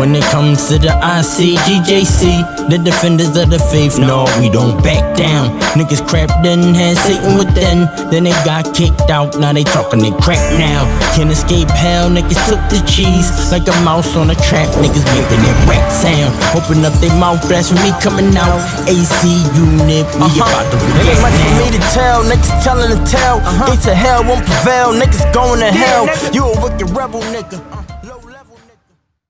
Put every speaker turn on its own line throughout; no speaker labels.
when it comes to the ICGJC, the defenders of the faith, no, we don't back down. Niggas crapped in, had Satan within, then they got kicked out, now they talking they crack now. Can't escape hell, niggas took the cheese, like a mouse on a trap, niggas making that rap sound. Open up their mouth, blasphemy coming out. AC Unit, we about to react now. It ain't much for me to tell, niggas telling the tale. Gates of hell won't prevail, niggas going to hell. You a wicked rebel, nigga. Low level, nigga.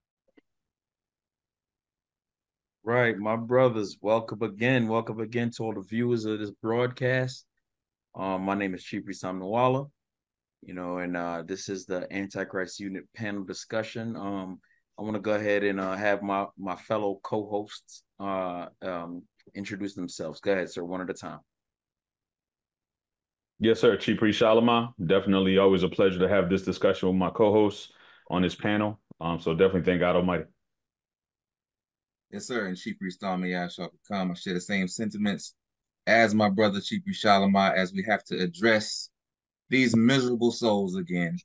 Right, my brothers, welcome again to all the viewers of this broadcast. My name is Chief Samnawala, and this is the Antichrist Unit panel discussion. I want to go ahead and have my fellow co-hosts introduce themselves. Go ahead, sir, one at a time.
Yes, sir. Chief Shalama. Definitely always a pleasure to have this discussion with my co-hosts on this panel. So definitely thank God Almighty.
Yes, sir. And Chief Tommy Ashakakam. I share the same sentiments as my brother Chief Shalama as we have to address these miserable souls again.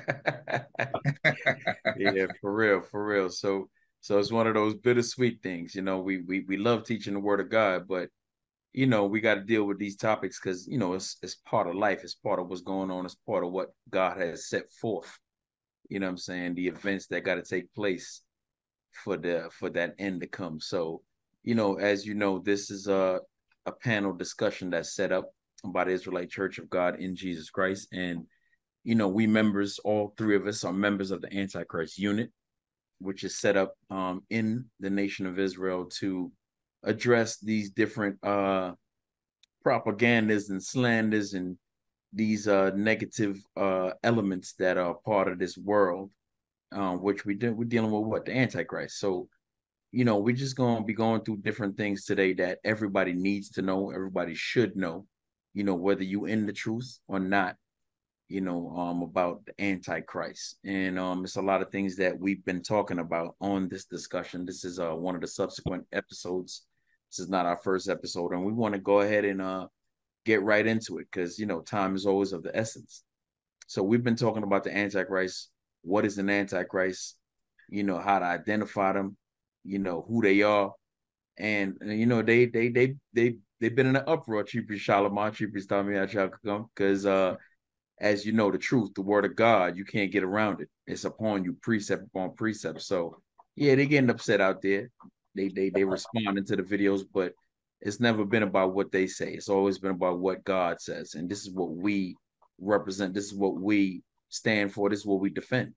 Yeah, for real. So it's one of those bittersweet things. We love teaching the word of God, but we got to deal with these topics because it's part of life, it's part of what's going on, it's part of what God has set forth. You know what I'm saying? The events that got to take place for that end to come. So, as you know, this is a panel discussion that's set up by the Israelite Church of God in Jesus Christ. And, we members, all three of us are members of the Antichrist Unit, which is set up in the nation of Israel to address these different propagandas and slanders and these negative elements that are part of this world, which we're dealing with the Antichrist. So, we're just going to be going through different things today that everybody needs to know, everybody should know, whether you in the truth or not, about the Antichrist. And it's a lot of things that we've been talking about on this discussion. This is one of the subsequent episodes. This is not our first episode, and we want to go ahead and get right into it because, time is always of the essence. So we've been talking about the Antichrist. What is an Antichrist? How to identify them, who they are. And they've been in an uproar, Chief Shalama, Chief Stami, because as you know, the truth, the word of God, you can't get around it. It's upon you, precept upon precept. So yeah, they're getting upset out there. They responding to the videos, but it's never been about what they say. It's always been about what God says. And this is what we represent. This is what we stand for. This is what we defend.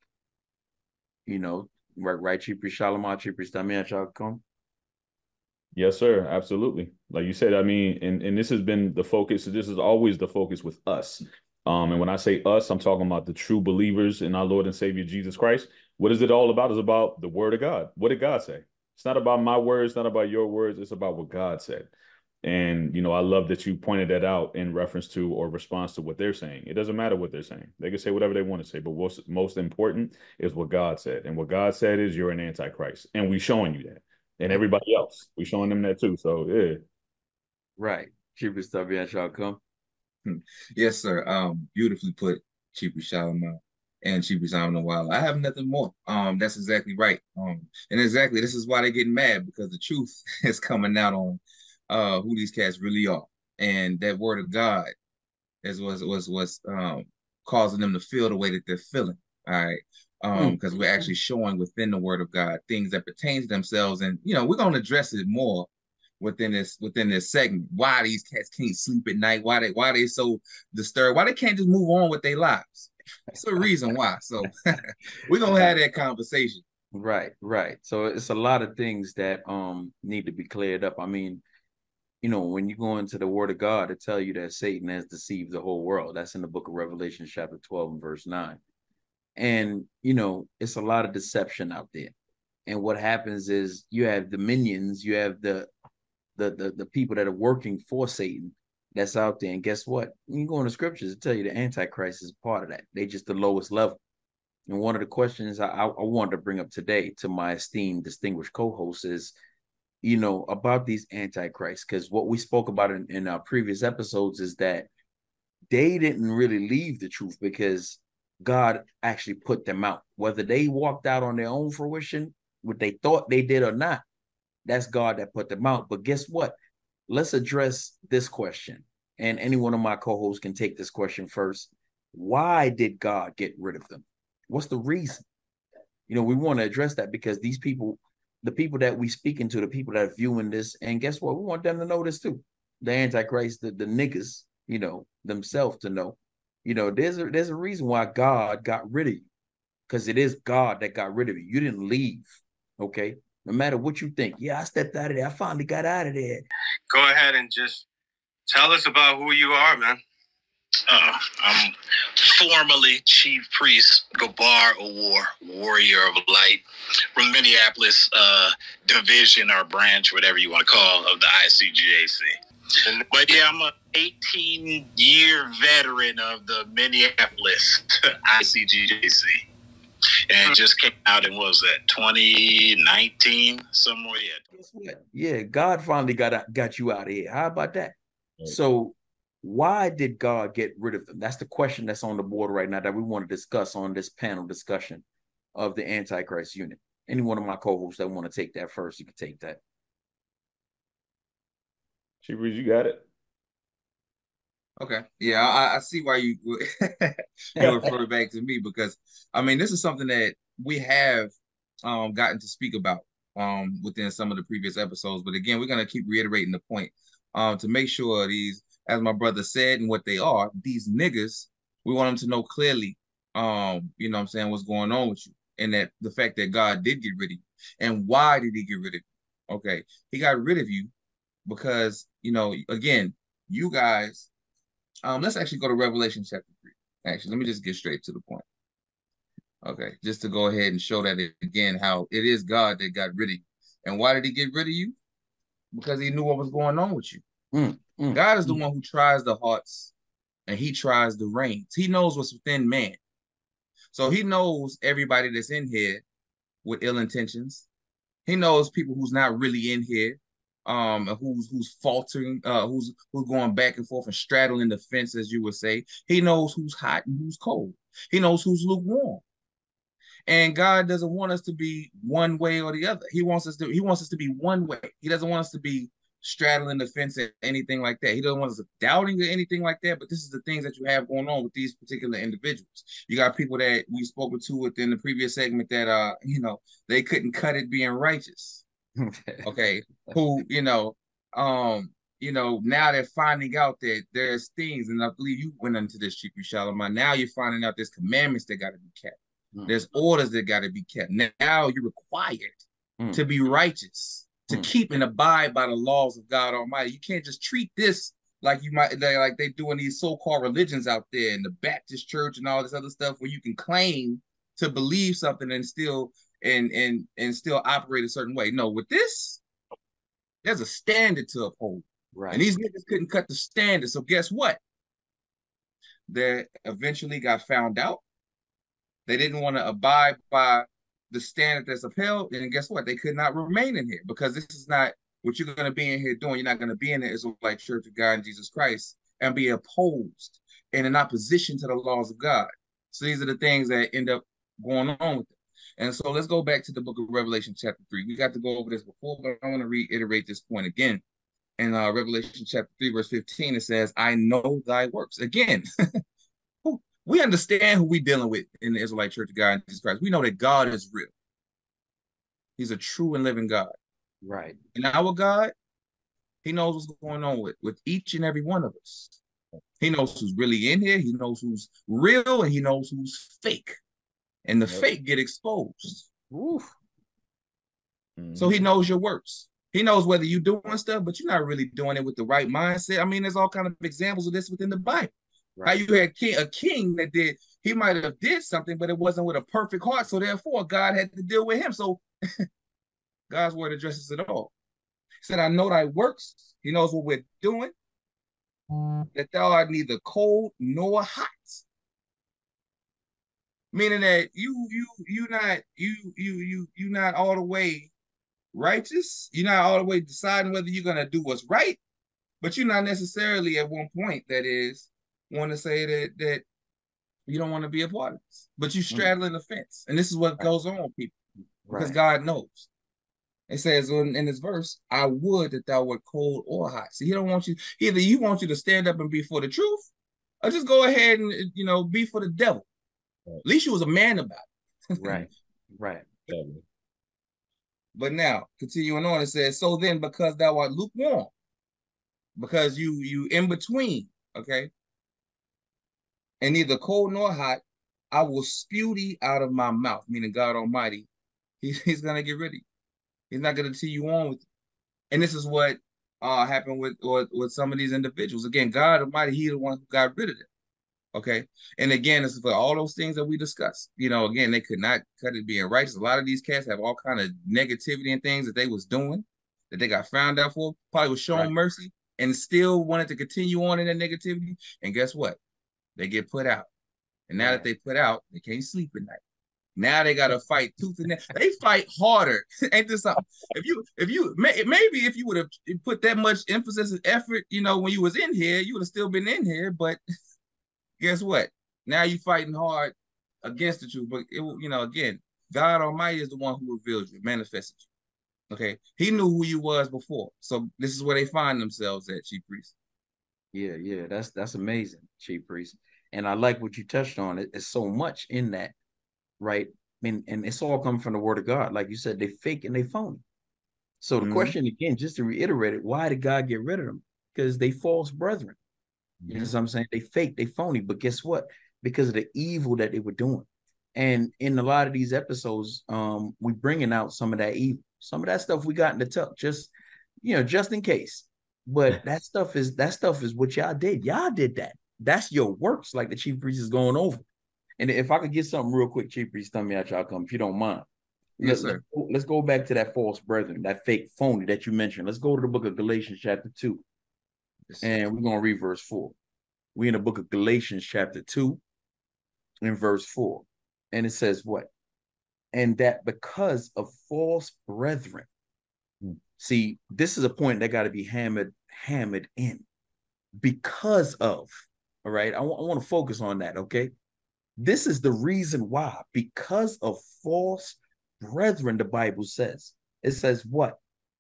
Right, Chief Shalama, Chief Stami.
Yes, sir. Absolutely. Like you said, I mean, and this has been the focus. This is always the focus with us. And when I say us, I'm talking about the true believers in our Lord and Savior Jesus Christ. What is it all about? It's about the word of God. What did God say? It's not about my words, not about your words. It's about what God said. And, I love that you pointed that out in reference to or response to what they're saying. It doesn't matter what they're saying. They can say whatever they want to say. But what's most important is what God said. And what God said is you're an Antichrist. And we're showing you that. And everybody else, we're showing them that too. So, yeah.
Right. Chief Stami.
Yes, sir. Beautifully put, Chief Shalama and Chief Samnawala. I have nothing more. That's exactly right. And exactly, this is why they're getting mad, because the truth is coming out on who these cats really are, and that word of God is was causing them to feel the way that they're feeling. All right, because we're actually showing within the word of God things that pertain to themselves, and we're gonna address it more within this segment. Why these cats can't sleep at night? Why they so disturbed? Why they can't just move on with their lives? It's a reason why. So we're gonna have that conversation.
Right. So it's a lot of things that need to be cleared up. I mean, when you go into the word of God, it tell you that Satan has deceived the whole world. That's in the book of Revelation, chapter 12 and verse 9. And, it's a lot of deception out there. And what happens is you have the minions, you have the people that are working for Satan that's out there. And guess what? When you go in the scriptures, it tell you the Antichrist is part of that. They just the lowest level. And one of the questions I wanted to bring up today to my esteemed, distinguished co-host is, about these Antichrists, because what we spoke about in our previous episodes is that they didn't really leave the truth because God actually put them out. Whether they walked out on their own fruition, what they thought they did or not, that's God that put them out. But guess what? Let's address this question. And any one of my co-hosts can take this question first. Why did God get rid of them? What's the reason? You know, we want to address that because these people, the people that we speaking to, the people that are viewing this, and guess what? We want them to know this too. The Antichrist, the niggas, you know, themselves to know. You know, there's a reason why God got rid of you. Because it is God that got rid of you. You didn't leave. Okay? No matter what you think. Yeah, I stepped out of there. I finally got out of there.
Go ahead and just tell us about who you are, man.
I'm formerly Chief Priest Gabar Awar, Warrior of Light, from Minneapolis division or branch, whatever you want to call, of the ICGJC. But yeah, I'm an 18-year veteran of the Minneapolis ICGJC. And just came out in, what was that, 2019, somewhere yet.
Guess what? Yeah, God finally got you out of here. How about that? Right. So why did God get rid of them? That's the question that's on the board right now that we want to discuss on this panel discussion of the Antichrist Unit. Any one of my co-hosts that want to take that first, you can take that.
Chief, you got it.
Okay. Yeah, I see why you refer back to me, because I mean, this is something that we have gotten to speak about within some of the previous episodes. But again, we're gonna keep reiterating the point to make sure these, as my brother said, and what they are, these niggas, we want them to know clearly, you know what I'm saying, what's going on with you, and that the fact that God did get rid of you. And why did he get rid of you? Okay, he got rid of you because, you know, again, you guys. Let's actually go to Revelation chapter 3. Actually, let me just get straight to the point. Okay, just to go ahead and show that again, how it is God that got rid of you. And why did he get rid of you? Because he knew what was going on with you. God is the one who tries the hearts, and he tries the reins. He knows what's within man. So he knows everybody that's in here with ill intentions. He knows people who's not really in here. Who's faltering, who's going back and forth and straddling the fence, as you would say. He knows who's hot and who's cold. He knows who's lukewarm. And God doesn't want us to be one way or the other. He wants us to be one way. He doesn't want us to be straddling the fence or anything like that. He doesn't want us doubting or anything like that. But this is the things that you have going on with these particular individuals. You got people that we spoke to within the previous segment that you know, they couldn't cut it being righteous. Okay, who, now they're finding out that there's things, and I believe you went into this, Chief Shalimar. Now you're finding out there's commandments that got to be kept. There's orders that got to be kept. Now you're required to be righteous, to keep and abide by the laws of God Almighty. You can't just treat this like they do in these so-called religions out there in the Baptist church and all this other stuff, where you can claim to believe something and still still operate a certain way. No, with this, there's a standard to uphold. Right. And these niggas couldn't cut the standard. So guess what? They eventually got found out. They didn't want to abide by the standard that's upheld. And guess what? They could not remain in here, because this is not what you're going to be in here doing. You're not going to be in the Israelite Church of God in Jesus Christ and be opposed and in opposition to the laws of God. So these are the things that end up going on with it. And so let's go back to the book of Revelation chapter 3. We got to go over this before, but I want to reiterate this point again. In Revelation chapter 3, verse 15, it says, I know thy works. Again, we understand who we're dealing with in the Israelite Church of God in Jesus Christ. We know that God is real. He's a true and living God.
Right.
And our God, he knows what's going on with each and every one of us. He knows who's really in here. He knows who's real, and he knows who's fake. And the fake get exposed.
Oof.
So he knows your works. He knows whether you're doing stuff, but you're not really doing it with the right mindset. I mean, there's all kind of examples of this within the Bible. Right. How you had a king that he might have did something, but it wasn't with a perfect heart. So therefore, God had to deal with him. So God's word addresses it all. He said, I know thy works. He knows what we're doing. That thou art neither cold nor hot. Meaning that you're not all the way righteous. You're not all the way deciding whether you're gonna do what's right, but you're not necessarily at one point that is want to say that you don't want to be a part of this. But you straddling the fence, and this is what goes on with people. because God knows. It says in this verse, I would that thou wert cold or hot. See, he don't want you, either you want you to stand up and be for the truth, or just go ahead and, be for the devil. Right. At least you was a man about it.
Right.
But now, continuing on, it says, so then, because thou art lukewarm, because you in between, okay, and neither cold nor hot, I will spew thee out of my mouth, meaning God Almighty. He's going to get rid of you. He's not going to see you on with you. And this is what happened with some of these individuals. Again, God Almighty, He's the one who got rid of them. Okay. And again, this is for all those things that we discussed. Again, they could not cut it being righteous. A lot of these cats have all kind of negativity and things that they was doing that they got found out for, probably was shown mercy and still wanted to continue on in that negativity. And guess what? They get put out. And now that they put out, they can't sleep at night. Now they gotta fight tooth and nail. They fight harder. Ain't this something? If you maybe if you would have put that much emphasis and effort, when you was in here, you would have still been in here. But guess what? Now you fighting hard against the truth. But again, God Almighty is the one who revealed you, manifested you. Okay, He knew who you was before. So this is where they find themselves at, Chief Priest.
Yeah, that's amazing, Chief Priest. And I like what you touched on. It's so much in that. Right. And it's all coming from the word of God. Like you said, they fake and they phony. So the question again, just to reiterate it, why did God get rid of them? Because they false brethren. You know what I'm saying? They fake, they phony. But guess what? Because of the evil that they were doing. And in a lot of these episodes, we bringing out some of that evil. Some of that stuff we got in the tuck, just in case. But that stuff is what y'all did. Y'all did that. That's your works, like the Chief Priest is going over. And if I could get something real quick, Chief Priest, tell me out y'all come, if you don't mind.
Yes, sir.
Let's go back to that false brethren, that fake phony that you mentioned. Let's go to the book of Galatians chapter 2. Yes, and we're going to read verse 4. We're in the book of Galatians chapter 2 and verse 4. And it says what? And that because of false brethren. See, this is a point that got to be hammered in. Because of, all right? I want to focus on that, okay? This is the reason why, because of false brethren, the Bible says. It says what?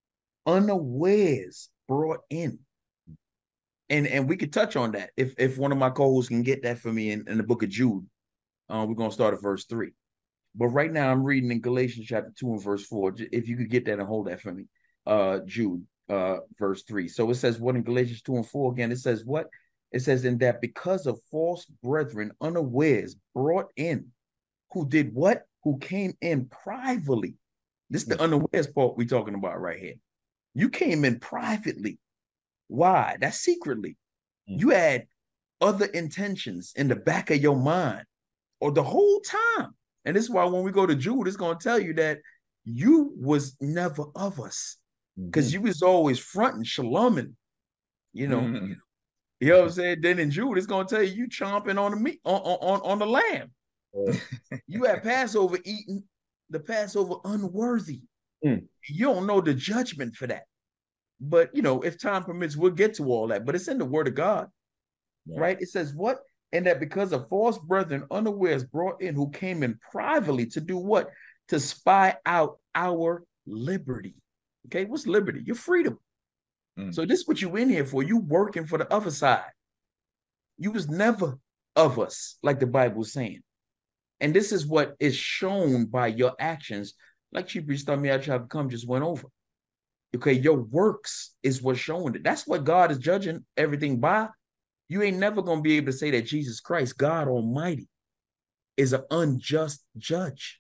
Unawares brought in. And we could touch on that. If one of my co-hosts can get that for me in the book of Jude, we're going to start at verse 3. But right now I'm reading in Galatians chapter 2 and verse 4. If you could get that and hold that for me. Jude, verse 3. So it says what in Galatians 2 and 4 again? It says what? It says, in that because of false brethren unawares brought in, who did what? Who came in privately. This is the unawares part we're talking about right here. You came in privately. Why? That's secretly. You had other intentions in the back of your mind or the whole time. And this is why when we go to Jude, it's going to tell you that you was never of us because you was always fronting, shaloming, You know what I'm saying? Then in Jude, it's gonna tell you chomping on the meat on the lamb. You had Passover eating the Passover unworthy. You don't know the judgment for that. But if time permits, we'll get to all that. But it's in the word of God. Right? It says what? And that because of false brethren unawares brought in, who came in privately to do what? To spy out our liberty. Okay, what's liberty? Your freedom. So this is what you in here for. You working for the other side. You was never of us, like the Bible is saying. And this is what is shown by your actions, like Chief Priest come just went over. Okay, your works is what's showing it. That's what God is judging everything by. You ain't never going to be able to say that Jesus Christ, God Almighty, is an unjust judge.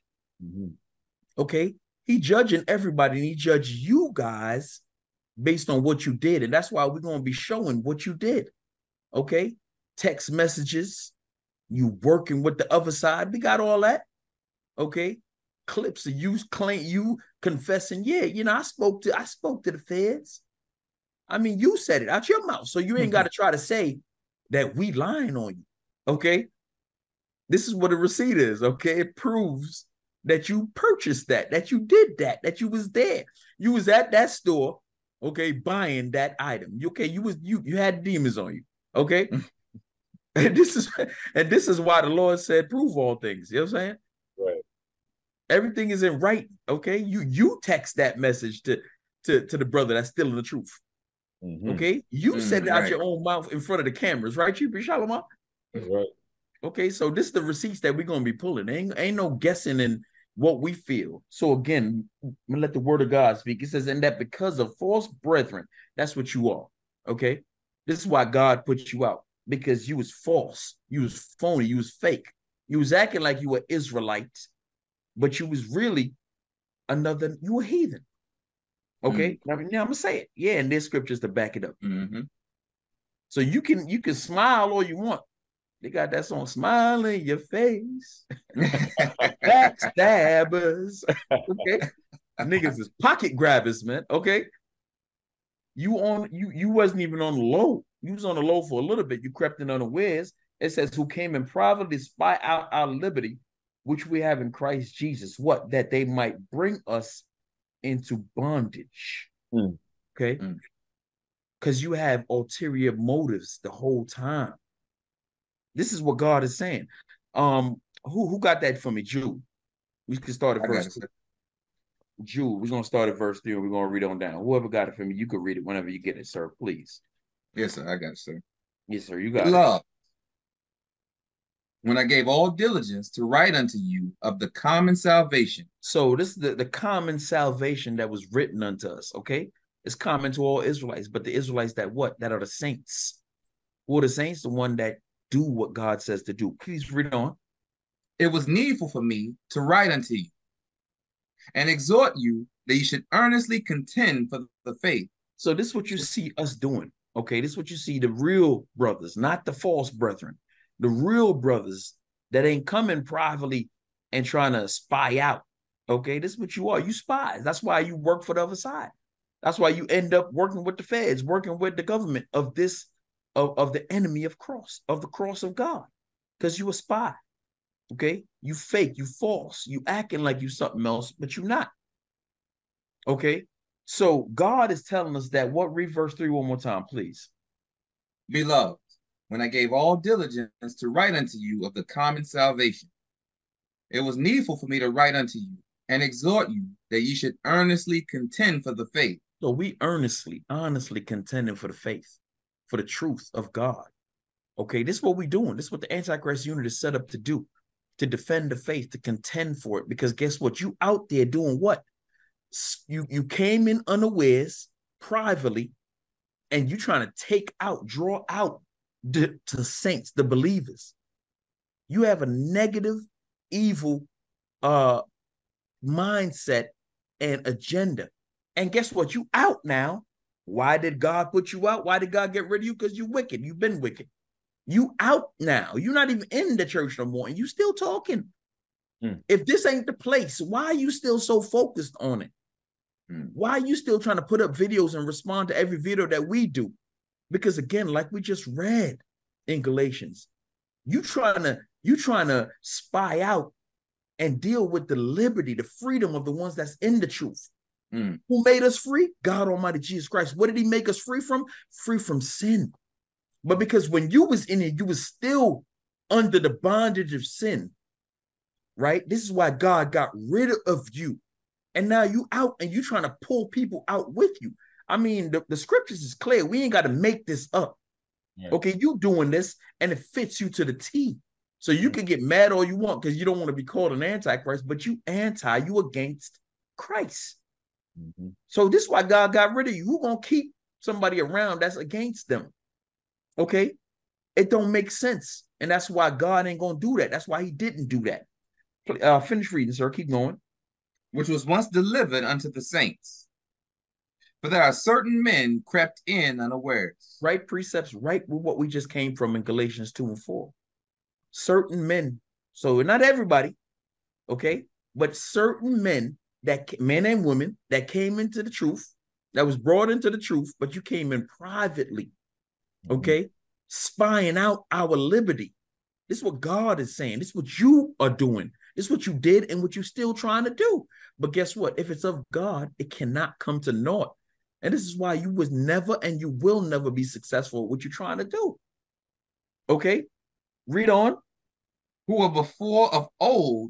Okay, He judging everybody, and He judged you guys based on what you did. And that's why we're going to be showing what you did. Okay? Text messages, you working with the other side. We got all that. Okay? Clips of you confessing, I spoke to the feds. I mean, you said it out your mouth. So you ain't got to try to say that we lying on you. Okay? This is what a receipt is. Okay? It proves that you purchased that you did that you was there. You was at that store. Okay, buying that item. Okay, you had demons on you. Okay, and this is why the Lord said, "Prove all things." You know what I'm saying?
Right.
Everything is in writing. Okay, you text that message to the brother that's still in the truth. Okay, you said it out your own mouth in front of the cameras, right, Chief Shalom?
Right.
Okay, so this is the receipts that we're gonna be pulling. Ain't no guessing in what we feel. So again, I'm gonna let the word of God speak. It says, and that because of false brethren, that's what you are. Okay, this is why God put you out, because you was false, you was phony, you was fake, you was acting like you were Israelites, but you was really you were heathen. Okay, now I'm gonna say it. Yeah, and there's scriptures to back it up. So you can smile all you want. They got that song, "Smile in Your Face," backstabbers. Okay, niggas is pocket grabbers, man. Okay, you wasn't even on the low. You was on the low for a little bit. You crept in unawares. It says, "Who came and privately spy out our liberty, which we have in Christ Jesus." What? That they might bring us into bondage. Okay, because you have ulterior motives the whole time. This is what God is saying. Who got that for me? Jude. We can start at verse 3. Jude, we're gonna start at verse 3 and we're gonna read on down. Whoever got it for me, you can read it whenever you get it, sir. Please.
Yes, sir. I got it, sir.
Yes, sir. You got
Love. When I gave all diligence to write unto you of the common salvation.
So this is the common salvation that was written unto us. Okay, it's common to all Israelites, but the Israelites that what? That are the saints. Who are the saints? The one that do what God says to do. Please read on.
It was needful for me to write unto you and exhort you that you should earnestly contend for the faith.
So this is what you see us doing. Okay, this is what you see the real brothers, not the false brethren. The real brothers that ain't coming privately and trying to spy out. Okay, this is what you are. You spies. That's why you work for the other side. That's why you end up working with the feds, working with the government of this of the enemy of the cross of God, because you a spy. Okay, you fake, you false, you acting like you something else, but you're not. Okay, so God is telling us that. What? Read verse 3 one more time, please.
Beloved, when I gave all diligence to write unto you of the common salvation, it was needful for me to write unto you and exhort you that you should earnestly contend for the faith.
So we honestly contending for the faith, for the truth of God. Okay, this is what we're doing. This is what the Antichrist Unit is set up to do, to defend the faith, to contend for it. Because guess what? You out there doing what? You came in unawares, privately, and you trying to draw out the saints, the believers. You have a negative, evil mindset and agenda. And guess what? You out now. Why did God put you out? Why did God get rid of you? Because you're wicked. You've been wicked. You out now. You're not even in the church no more, and you still talking. If this ain't the place, why are you still so focused on it? Why are you still trying to put up videos and respond to every video that we do? Because again, like we just read in Galatians, you trying to spy out and deal with the liberty, the freedom of the ones that's in the truth. Who made us free? God Almighty Jesus Christ. What did he make us free from? Free from sin. But because when you was in it, you was still under the bondage of sin, right? This is why God got rid of you. And now you out and you trying to pull people out with you. I mean, the scriptures is clear. We ain't got to make this up. Yeah. Okay, you doing this and it fits you to the T. So you can get mad all you want because you don't want to be called an antichrist, but you against Christ. So this is why God got rid of you. Who gonna keep somebody around that's against them? Okay, it don't make sense, and that's why God ain't gonna do that. That's why he didn't do that. Finish reading, sir. Keep going.
Which was once delivered unto the saints. For there are certain men crept in unawares.
Right precepts, right with what we just came from in Galatians 2 and 4. Certain men, so not everybody, okay, but certain men, men and women that came into the truth, that was brought into the truth, but you came in privately, okay, spying out our liberty. This is what God is saying. This is what you are doing. This is what you did and what you're still trying to do. But guess what? If it's of God, it cannot come to naught. And this is why you was never and you will never be successful at what you're trying to do. Okay? Read on.
Who were before of old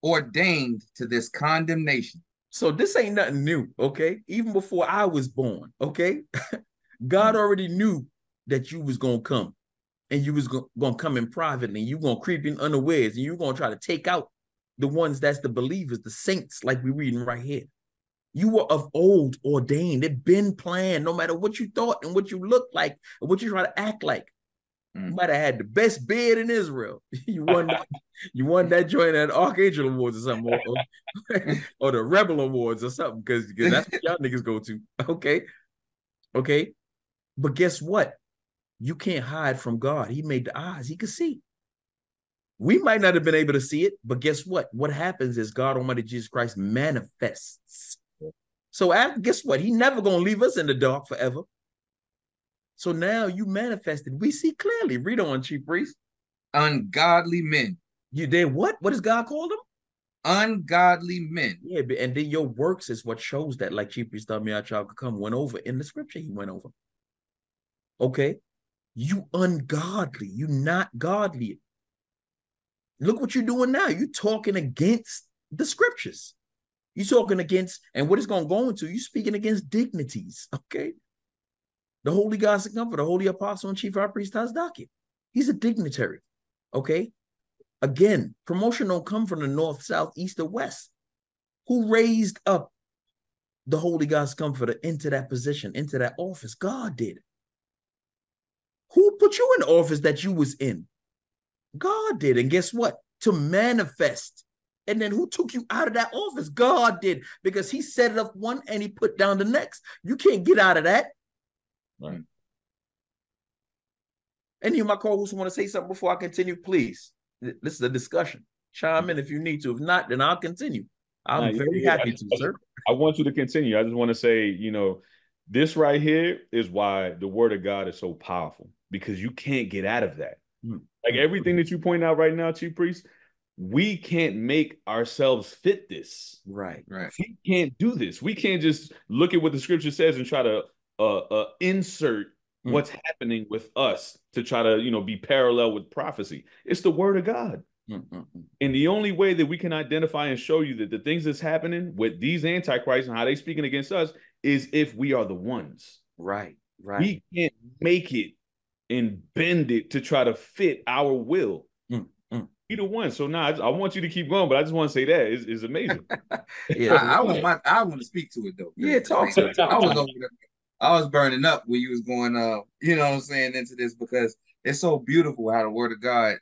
ordained to this condemnation.
So this ain't nothing new, okay? Even before I was born, okay? God already knew that you was going to come, and you was going to come in privately, and you going to creep in unawares, and you going to try to take out the ones that's the believers, the saints, like we're reading right here. You were of old ordained. It been planned, no matter what you thought and what you looked like and what you try to act like. You might have had the best beard in Israel. You won that joint at Archangel Awards or something, or the Rebel Awards or something, because that's what y'all niggas go to. Okay. But guess what? You can't hide from God. He made the eyes. He could see. We might not have been able to see it, but guess what? What happens is God Almighty Jesus Christ manifests. So guess what? He never going to leave us in the dark forever. So now you manifested. We see clearly. Read on, Chief Priest.
Ungodly men.
You did what? What does God call them?
Ungodly men.
Yeah, and then your works is what shows that, like Chief Priest told me, our child could come, went over in the scripture. He went over. Okay. You ungodly. You not godly. Look what you're doing now. You're talking against the scriptures. You're talking against, and what it's going to go into, you're speaking against dignities. Okay. The Holy God's Comforter, the Holy Apostle and Chief High Priest Tazdaki. He's a dignitary. Okay. Again, promotion don't come from the north, south, east, or west. Who raised up the Holy God's Comforter into that position, into that office? God did. Who put you in the office that you was in? God did. And guess what? To manifest. And then who took you out of that office? God did. Because he set it up one and he put down the next. You can't get out of that.
Right.
Any of my co-hosts want to say something before I continue, please? This is a discussion. Chime in if you need to. If not, then I'll continue. I'm very happy to, sir.
I want you to continue. I just want to say, this right here is why the word of God is so powerful, because you can't get out of that. Like everything that you point out right now, Chief Priest, we can't make ourselves fit this.
Right.
We can't do this. We can't just look at what the scripture says and try to insert what's happening with us to try to, be parallel with prophecy. It's the word of God. And the only way that we can identify and show you that the things that's happening with these antichrists and how they speaking against us is if we are the ones.
Right.
We can't make it and bend it to try to fit our will. Be the one. So now I want you to keep going, but I just want to say that is amazing.
Yeah, I want to speak to it though.
Yeah, talk to it.
I was over there. I was burning up when you was going you know what I'm saying, into this, because it's so beautiful how the word of God,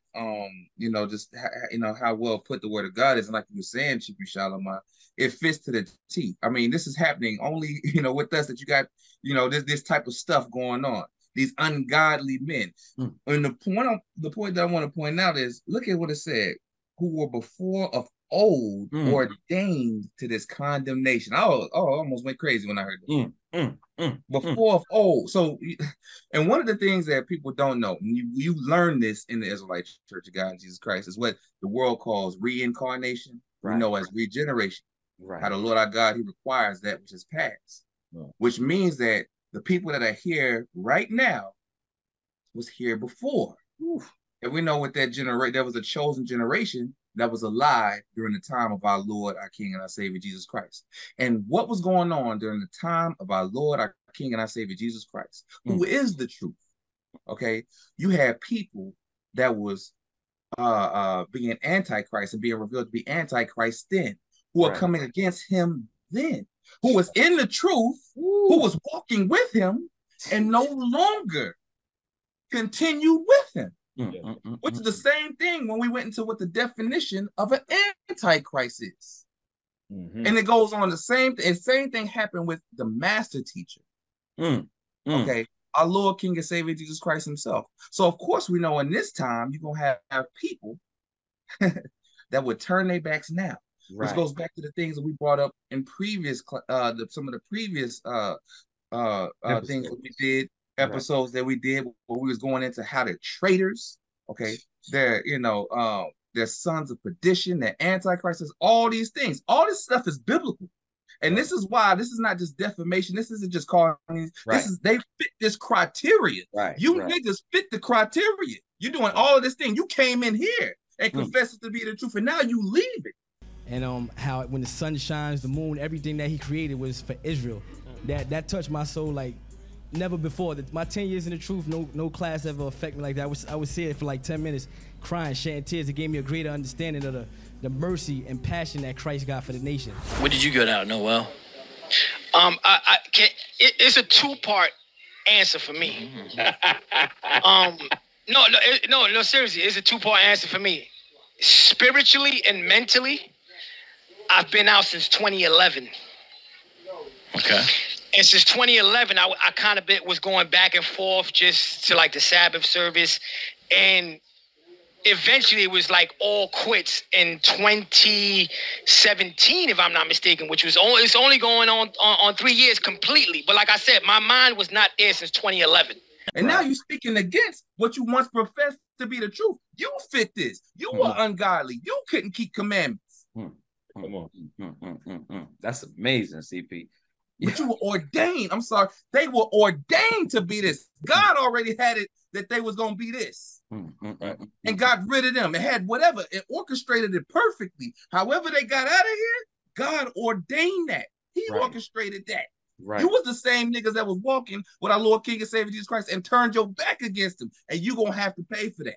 just how well put the word of God is. And like you were saying, Chief Shalom, it fits to the T. I mean, this is happening only, with us, that you got, this type of stuff going on. These ungodly men. And the point that I want to point out is, look at what it said, who were before of old ordained to this condemnation. I almost went crazy when I heard that. Before of old. So, and one of the things that people don't know, and you learn this in the Israelite Church of God, Jesus Christ, is what the world calls reincarnation. We know as regeneration. How the Lord our God, he requires that which is past, which means that the people that are here right now was here before. And we know what that generation, there was a chosen generation that was alive during the time of our Lord, our King, and our Savior, Jesus Christ. And what was going on during the time of our Lord, our King, and our Savior, Jesus Christ, who is the truth? Okay, you had people that was being Antichrist and being revealed to be Antichrist then, who are coming against him then, who was in the truth, who was walking with him, and no longer continued with him. Which is the same thing when we went into what the definition of an Antichrist is. And it goes on the same thing. Same thing happened with the master teacher. Okay, our Lord, King, and Savior, Jesus Christ himself. So of course we know in this time you're going to have people that would turn their backs now. Which goes back to the things that we brought up in previous, some of the previous things that we did, episodes that we did, where we was going into how they're traitors. Okay, they're they're sons of perdition, they're antichrists, all these things. All this stuff is biblical, and this is why this is not just defamation. This isn't just calling. This is, they fit this criteria. You niggas fit the criteria. You're doing all of this thing. You came in here and confessed it to be the truth, and now you leave it.
and how when the sun shines, the moon, everything that he created was for Israel. That touched my soul like never before. My 10 years in the truth, no class ever affected me like that. I would say it for like 10 minutes, crying, shedding tears. It gave me a greater understanding of the mercy and passion that Christ got for the nation.
Where did you go out, Noel?
I can't. It's a two-part answer for me. No, seriously, it's a two-part answer for me. Spiritually and mentally, I've been out since 2011.
Okay.
And since 2011, I kind of was going back and forth just to like the Sabbath service, and eventually it was like all quits in 2017, if I'm not mistaken, which was it's only going on 3 years completely. But like I said, my mind was not there since 2011.
And now you're speaking against what you once professed to be the truth. You fit this. You were ungodly. You couldn't keep commandments.
Come on. That's amazing, CP.
But you were ordained. I'm sorry. They were ordained to be this. God already had it that they was going to be this. And got rid of them. It had whatever. It orchestrated it perfectly. However they got out of here, God ordained that. He orchestrated that. You was the same niggas that was walking with our Lord King and Savior Jesus Christ and turned your back against him. And you going to have to pay for that.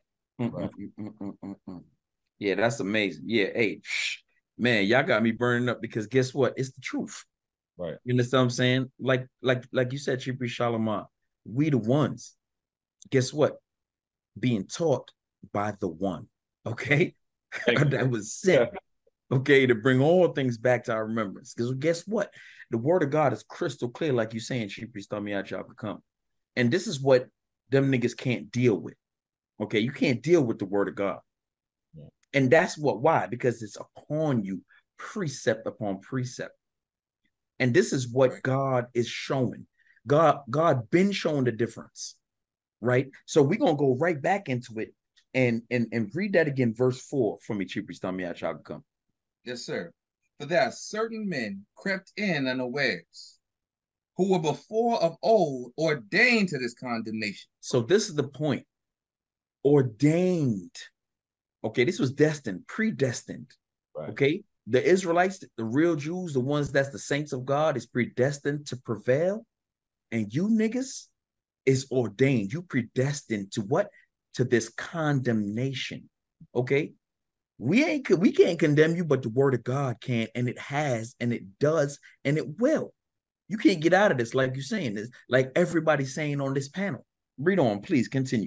Yeah, that's amazing. Yeah, hey, man, y'all got me burning up because guess what? It's the truth.
Right.
You understand what I'm saying? Like you said, Chief Priest Shalom, we the ones. Guess what? Being taught by the one. Okay? That was sent. Okay, to bring all things back to our remembrance. Because guess what? The word of God is crystal clear, like you're saying, Chief Priest, tell me out y'all could come. And this is what them niggas can't deal with. Okay, you can't deal with the word of God. Yeah. And that's why? Because it's upon you, precept upon precept. And this is what God is showing. God been showing the difference, right? So we're going to go right back into it and read that again, verse 4 for me, Chief Priest, tell me out y'all could come.
Yes, sir. For there are certain men crept in unawares, who were before of old ordained to this condemnation.
So this is the point. Ordained. Okay, this was destined, predestined. Right. Okay, the Israelites, the real Jews, the ones that's the saints of God, is predestined to prevail. And you niggas is ordained. You predestined to what? To this condemnation. Okay? We can't condemn you, but the word of God can, and it has, and it does, and it will. You can't get out of this, like you're saying this, like everybody's saying on this panel. Read on, please continue.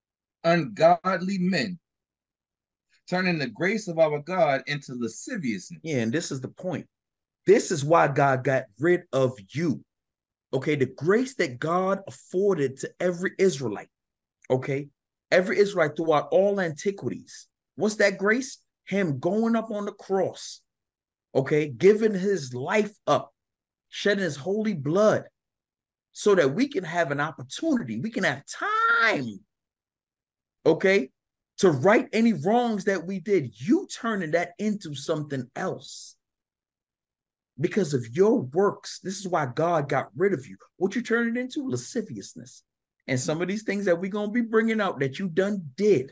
Ungodly men, turning the grace of our God into lasciviousness.
Yeah, and this is the point. This is why God got rid of you. Okay, the grace that God afforded to every Israelite. Okay, every Israelite throughout all antiquities. What's that grace? Him going up on the cross. Okay, giving his life up, shedding his holy blood, so that we can have an opportunity, we can have time, okay, to right any wrongs that we did. You turning that into something else because of your works. This is why God got rid of you. What you turn it into? Lasciviousness. And some of these things that we're going to be bringing out that you done did.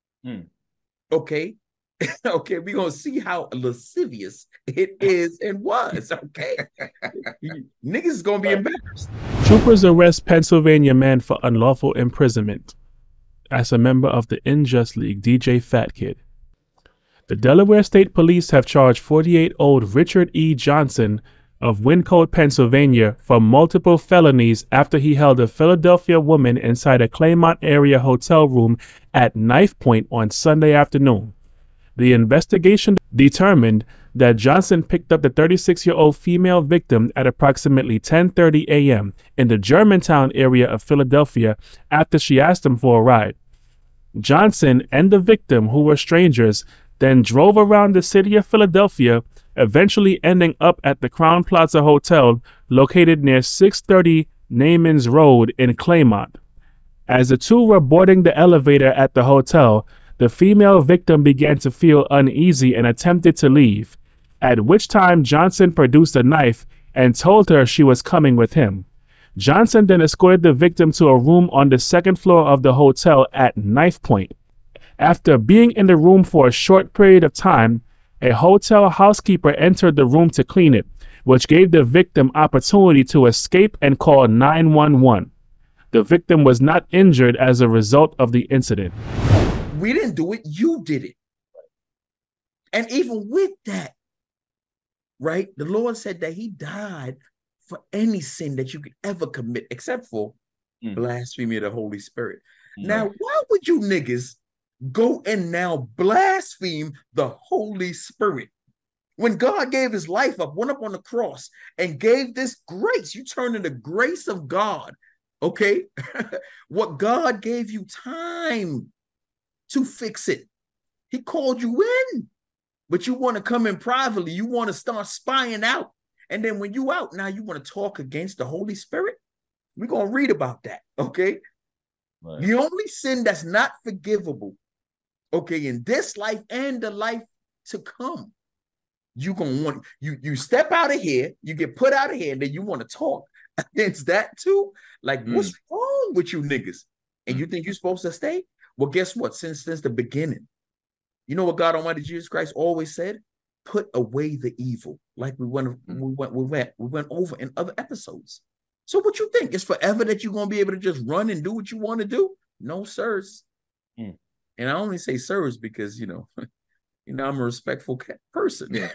Okay. Okay, we're going to see how lascivious it is and was. Okay. Niggas is going to be embarrassed.
Troopers arrest Pennsylvania man for unlawful imprisonment. As a member of the Unjust League, DJ Fat Kid. The Delaware State Police have charged 48-year-old Richard E. Johnson of Wyncote, Pennsylvania, for multiple felonies after he held a Philadelphia woman inside a Claymont area hotel room at knife point on Sunday afternoon. The investigation determined that Johnson picked up the 36-year-old female victim at approximately 10:30 a.m. in the Germantown area of Philadelphia after she asked him for a ride. Johnson and the victim, who were strangers, then drove around the city of Philadelphia, eventually ending up at the Crown Plaza Hotel located near 630 Naaman's Road in Claymont. As the two were boarding the elevator at the hotel, the female victim began to feel uneasy and attempted to leave, at which time Johnson produced a knife and told her she was coming with him. Johnson then escorted the victim to a room on the second floor of the hotel at knife point. After being in the room for a short period of time, A hotel housekeeper entered the room to clean it, which gave the victim opportunity to escape and call 911. The victim was not injured as a result of the incident.
We didn't do it. You did it. And even with that, right, the Lord said that he died for any sin that you could ever commit, except for blasphemy of the Holy Spirit. Now, why would you niggas go and now blaspheme the Holy Spirit? When God gave his life up, went up on the cross and gave this grace, you turn to the grace of God, okay? What God gave you time to fix it. He called you in, but you want to come in privately. You want to start spying out. And then when you out, now you want to talk against the Holy Spirit? We're going to read about that, okay? Right. The only sin that's not forgivable, okay, in this life and the life to come, you gonna want you step out of here, you get put out of here, and then you want to talk against that too. Like, what's wrong with you niggas? And you think you're supposed to stay? Well, guess what? Since the beginning, you know what God Almighty Jesus Christ always said? Put away the evil, like we went over in other episodes. So what you think? It's forever that you're gonna be able to just run and do what you want to do? No, sirs. And I only say sirs because you know, I'm a respectful person. Yeah.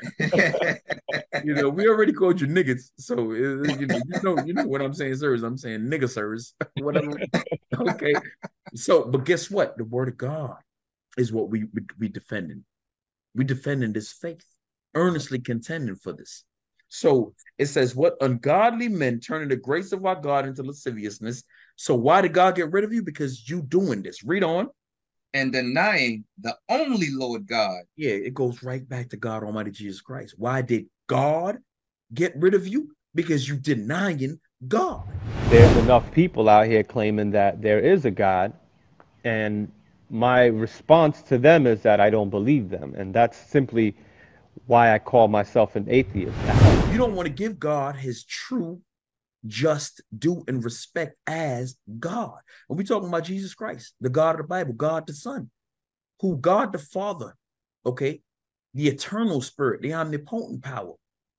We already called you niggas, so you know what I'm saying, sirs. I'm saying nigga, sirs, whatever. Okay. So, but guess what? The word of God is what we defending. We defending this faith, earnestly contending for this. So it says, "What ungodly men turning the grace of our God into lasciviousness." So why did God get rid of you? Because you doing this. Read on.
And denying the only Lord God.
Yeah, it goes right back to God Almighty Jesus Christ. Why did God get rid of you? Because you denying God.
There's enough people out here claiming that there is a God, and my response to them is that I don't believe them, and that's simply why I call myself an atheist.
You don't want to give God his true just due and respect as God. And we're talking about Jesus Christ, the God of the Bible, God the Son, who God the Father, okay, the eternal spirit, the omnipotent power,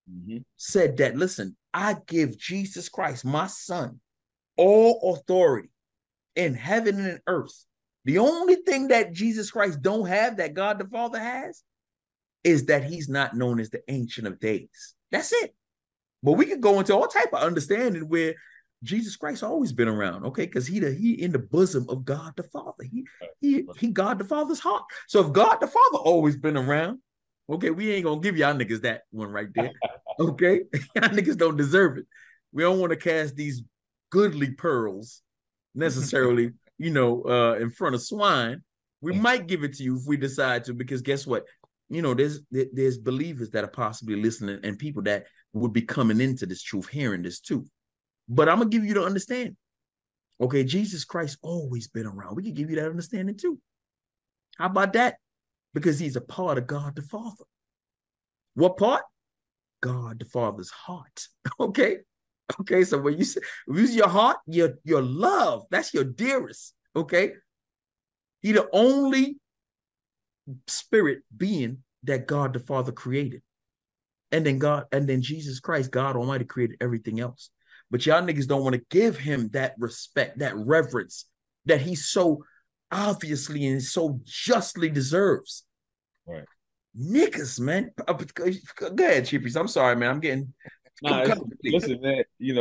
said that, listen, I give Jesus Christ, my son, all authority in heaven and in earth. The only thing that Jesus Christ don't have that God the Father has is that he's not known as the Ancient of Days. That's it. But we could go into all type of understanding where Jesus Christ always been around, okay? Because he in the bosom of God the Father. He God the Father's heart. So if God the Father always been around, okay, we ain't gonna give y'all niggas that one right there. Okay, y'all niggas don't deserve it. We don't want to cast these goodly pearls necessarily, in front of swine. We might give it to you if we decide to, because guess what? There's believers that are possibly listening and people that would be coming into this truth, hearing this too. But I'm going to give you the understanding. Okay, Jesus Christ always been around. We can give you that understanding too. How about that? Because he's a part of God the Father. What part? God the Father's heart. Okay? Okay, so when you use your heart, your love, that's your dearest. Okay? He the only spirit being that God the Father created. And then Jesus Christ, God Almighty, created everything else. But y'all niggas don't want to give him that respect, that reverence that he so obviously and so justly deserves. Right. Niggas, man. Go ahead, Cheapies. I'm sorry, man. I'm getting
listen, man,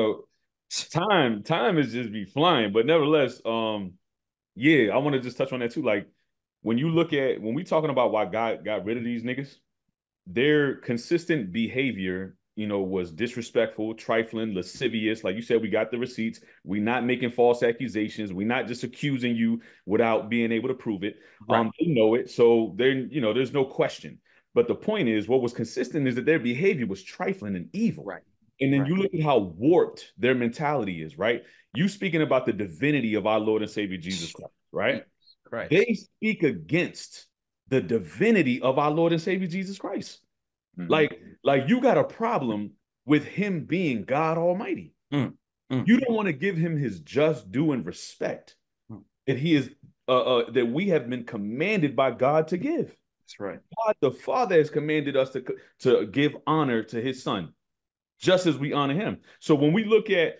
time is just be flying. But nevertheless, yeah, I want to just touch on that too. Like, when we talking about why God got rid of these niggas, their consistent behavior, was disrespectful, trifling, lascivious. Like you said, we got the receipts. We not making false accusations. We not just accusing you without being able to prove it. Right. They know it. So there's no question. But the point is, what was consistent is that their behavior was trifling and evil. Right. And then you look at how warped their mentality is, right? You speaking about the divinity of our Lord and Savior Jesus Christ, right? Right. They speak against the divinity of our Lord and Savior Jesus Christ. Like you got a problem with him being God Almighty. You don't want to give him his just due and respect that he is that we have been commanded by God to give.
That's right.
God the Father has commanded us to give honor to his Son, just as we honor him. So when we look at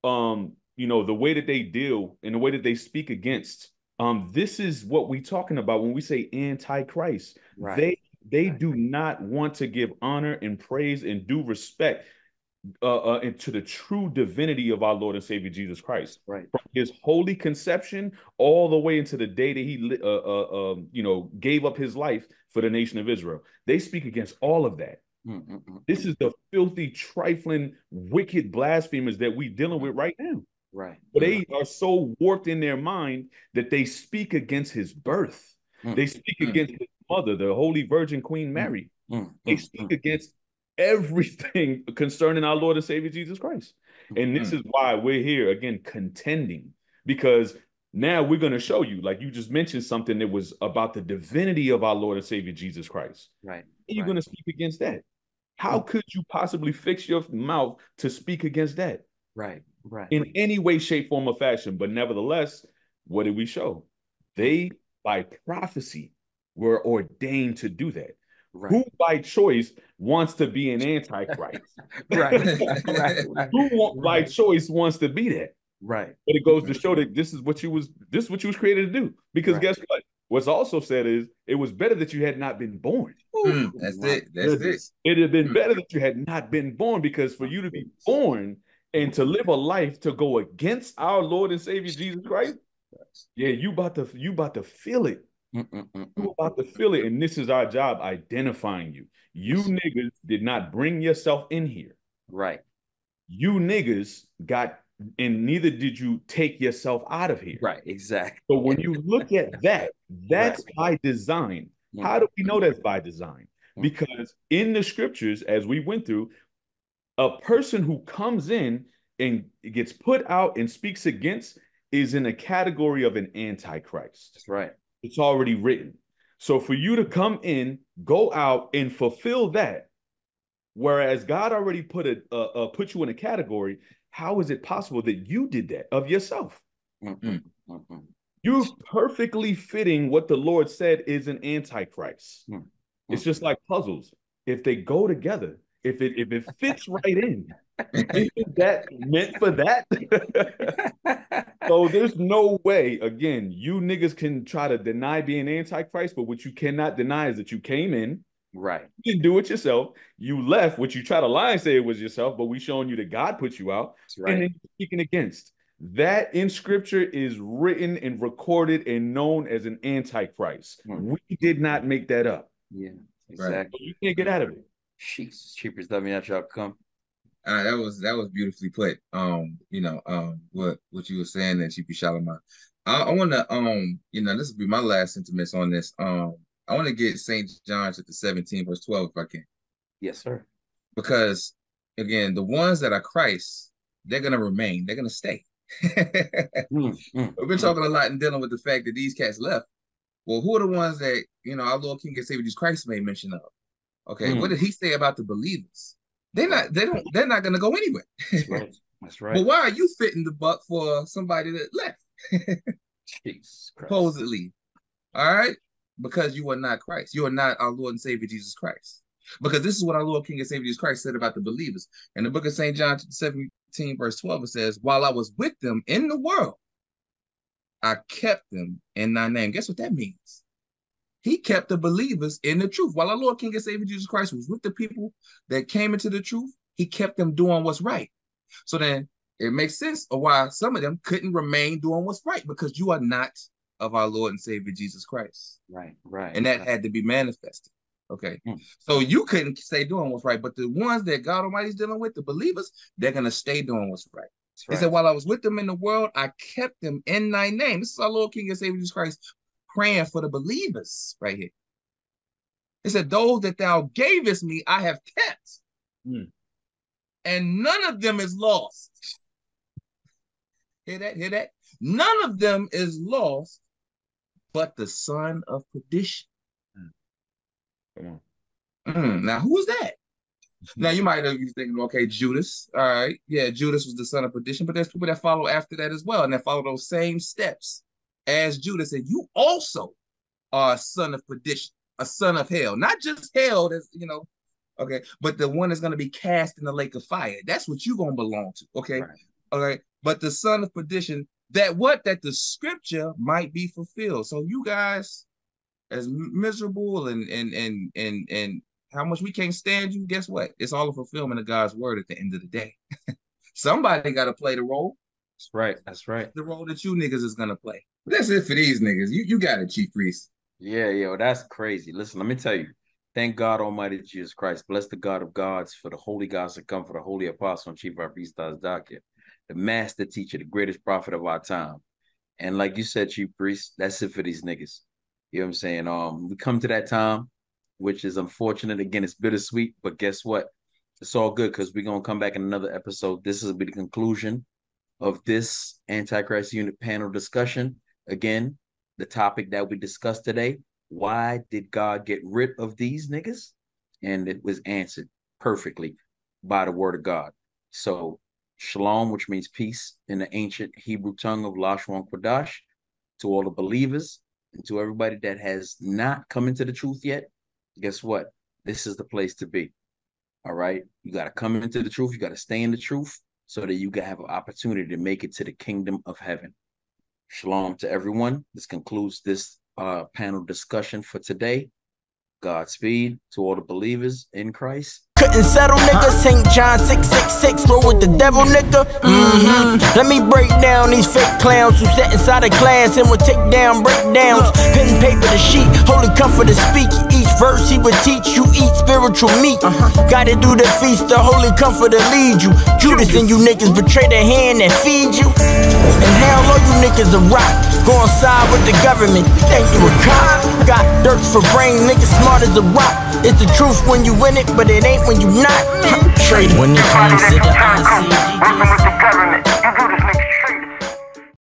the way that they deal and the way that they speak against, this is what we're talking about when we say Antichrist.
Right.
They do not want to give honor and praise and due respect into the true divinity of our Lord and Savior Jesus Christ,
right?
From his holy conception all the way into the day that he, gave up his life for the nation of Israel. They speak against all of that. This is the filthy, trifling, wicked blasphemers that we're dealing with right now.
Right.
But they are so warped in their mind that they speak against his birth. They speak against his mother, the Holy Virgin Queen Mary. They speak against everything concerning our Lord and Savior Jesus Christ. And this is why we're here again contending, because now we're going to show you, like you just mentioned, something that was about the divinity of our Lord and Savior Jesus Christ.
Right.
You're going to speak against that. How could you possibly fix your mouth to speak against that?
Right. Right.
In any way, shape, form, or fashion. But nevertheless, what did we show? They, by prophecy, were ordained to do that. Right. Who by choice wants to be an antichrist?
Right.
Who by choice wants to be that?
Right.
But it goes to show that this is what you was created to do. Because guess what? What's also said is it was better that you had not been born.
That's it. That's it.
It had been better that you had not been born, because for you to be born and to live a life to go against our Lord and Savior Jesus Christ, yeah, you about to feel it. You about to feel it, and this is our job, identifying you. You niggas did not bring yourself in here.
Right.
You niggas got, and neither did you take yourself out of here.
Right, exactly.
So when you look at that, that's by design. How do we know that's by design? Because in the scriptures, as we went through, a person who comes in and gets put out and speaks against is in a category of an antichrist.
That's right.
It's already written. So for you to come in, go out and fulfill that, whereas God already put you in a category, how is it possible that you did that of yourself? You're perfectly fitting what the Lord said is an antichrist. It's just like puzzles. If they go together, if it fits right in, isn't that meant for that? So there's no way, again, you niggas can try to deny being antichrist, but what you cannot deny is that you came in.
Right.
You didn't do it yourself. You left, what you try to lie and say it was yourself, but we showing you that God put you out.
That's right.
And then you're speaking against. That in scripture is written and recorded and known as an antichrist. We did not make that up.
Yeah, exactly.
Right. You can't get out of it.
Jesus, cheapers, let me not y'all come.
That was beautifully put. What you were saying that Chief Shalom. I want to this will be my last sentiments on this. I want to get St. John chapter 17 verse 12 if I can.
Yes, sir.
Because again, the ones that are Christ, they're gonna remain. They're gonna stay. We've been talking a lot and dealing with the fact that these cats left. Well, who are the ones that our Lord King and Savior Jesus Christ made mention of? Okay, what did he say about the believers? They're not gonna go anywhere.
That's right. That's right.
But why are you fitting the buck for somebody that left? Supposedly. All right? Because you are not Christ. You are not our Lord and Savior Jesus Christ. Because this is what our Lord King and Savior Jesus Christ said about the believers. In the book of St. John 17, verse 12, it says, while I was with them in the world, I kept them in thy name. Guess what that means? He kept the believers in the truth. While our Lord King and Savior Jesus Christ was with the people that came into the truth, he kept them doing what's right. So then it makes sense of why some of them couldn't remain doing what's right, because you are not of our Lord and Savior Jesus Christ.
Right, right.
And that had to be manifested. Okay. So you couldn't stay doing what's right, but the ones that God Almighty's dealing with, the believers, they're going to stay doing what's right. He said, while I was with them in the world, I kept them in thy name. This is our Lord King and Savior Jesus Christ praying for the believers right here. He said, those that thou gavest me, I have kept. And none of them is lost. Hear that? Hear that? None of them is lost, but the son of perdition.
Come on.
Now, who is that? Now, you might be thinking, okay, Judas. All right. Yeah, Judas was the son of perdition, but there's people that follow after that as well, and that follow those same steps as Judas. And you also are a son of perdition. a son of hell, not just hell. That's okay, but the one that's going to be cast in the lake of fire. That's what you're going to belong to. Okay,
Right.
Okay, but the son of perdition, that the scripture might be fulfilled. So you guys, as miserable and how much we can't stand you, guess what? It's all a fulfillment of God's word at the end of the day. Somebody got to play the role.
That's right. That's right.
The role that you niggas is gonna play. But that's it for these niggas. You got it, Chief Priest.
Yeah, yo, that's crazy. Listen, let me tell you. Thank God Almighty Jesus Christ. Bless the God of gods for the holy gods that come for the holy apostle and chief our priest, the master teacher, the greatest prophet of our time. And like you said, Chief Priest, that's it for these niggas. You know what I'm saying? We come to that time, which is unfortunate. Again, it's bittersweet, but guess what? It's all good because we're going to come back in another episode. This will be the conclusion of this Antichrist Unit panel discussion. Again, the topic that we discussed today, why did God get rid of these niggas? And it was answered perfectly by the word of God. So shalom, which means peace in the ancient Hebrew tongue of Lashon Kodash, to all the believers and to everybody that has not come into the truth yet. Guess what? This is the place to be. All right. You got to come into the truth. You got to stay in the truth so that you can have an opportunity to make it to the kingdom of heaven. Shalom to everyone. This concludes this panel discussion for today. Godspeed to all the believers in Christ.
Couldn't settle, nigga. St. John 666, roll with the devil, nigga. Let me break down these fake clowns who sat inside a class and would take down breakdowns. Pen and paper to sheet, holy comfort to speak. Each verse he would teach you, eat spiritual meat. Gotta do the feast, the holy comfort to lead you. Judas and you niggas betray the hand that feed you. And hell, all you niggas are rock. Go on side with the government, you think you a cop? Got dirt for brain, niggas smart as a rock. It's the truth when you win it, but it ain't when you not. Traitor.
When you consider working with the government, you do